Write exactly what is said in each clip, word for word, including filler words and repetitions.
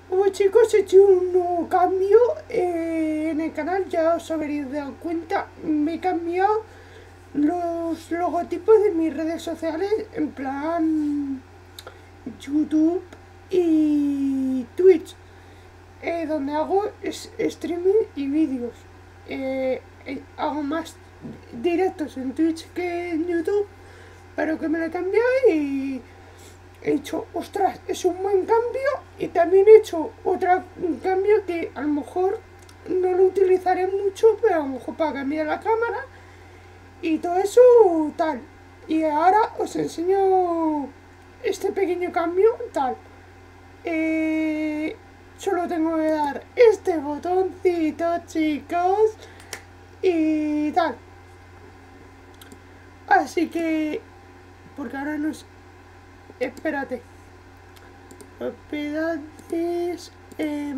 Pues chicos, he hecho un nuevo cambio eh, en el canal, ya os habréis dado cuenta, me he cambiado los logotipos de mis redes sociales, en plan YouTube y Twitch, eh, donde hago es, streaming y vídeos. Eh, eh, hago más directos en Twitch que en YouTube, pero que me lo he cambiado y he hecho, ostras, es un buen cambio. Y también he hecho otro cambio que a lo mejor no lo utilizaré mucho, pero a lo mejor para cambiar la cámara y todo eso tal. Y ahora os enseño este pequeño cambio tal. Eh, solo tengo que dar este botoncito, chicos, y tal. Así que, porque ahora no es... Espérate. Propiedades. Eh,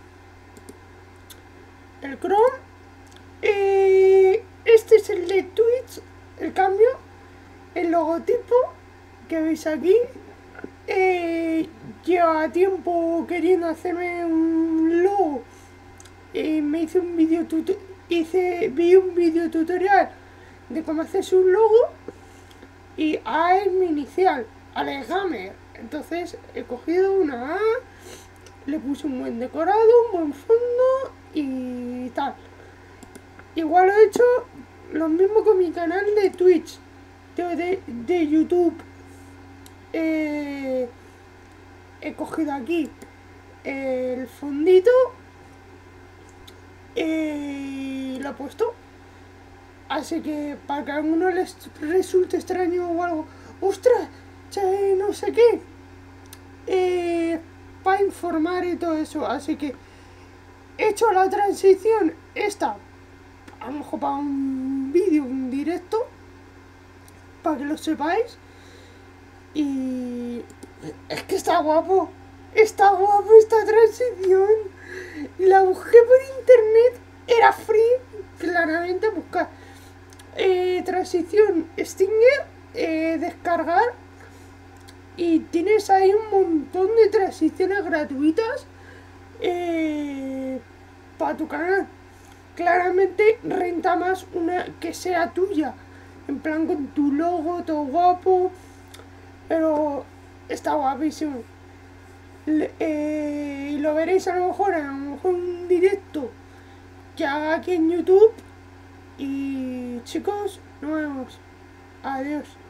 el Chrome. Eh, este es el de Twitch. El cambio. El logotipo que veis aquí. Eh, lleva tiempo queriendo hacerme un logo. Eh, me hice un vídeo tutorial. Hice, vi un vídeo tutorial de cómo hacerse un logo. Y A es mi inicial. Alejamer. Entonces he cogido una A, le puse un buen decorado, un buen fondo y tal. Igual he hecho lo mismo con mi canal de Twitch, de, de, de YouTube. Eh, he cogido aquí el fondito y lo he puesto. Así que para que a alguno les resulte extraño o algo, ¡ostras! Che, no sé qué. Eh, para informar y todo eso. Así que he hecho la transición esta, a lo mejor para un vídeo, un directo, para que lo sepáis. Y es que está guapo, está guapo esta transición. La busqué por internet, era free, claramente. Buscar eh, transición Stinger, eh, descargar. Y tienes ahí un montón de transiciones gratuitas eh, para tu canal. Claramente renta más una que sea tuya, en plan con tu logo, todo guapo, pero está guapísimo. Le, eh, lo veréis a lo mejor, a lo mejor un directo que haga aquí en YouTube. Y chicos, nos vemos. Adiós.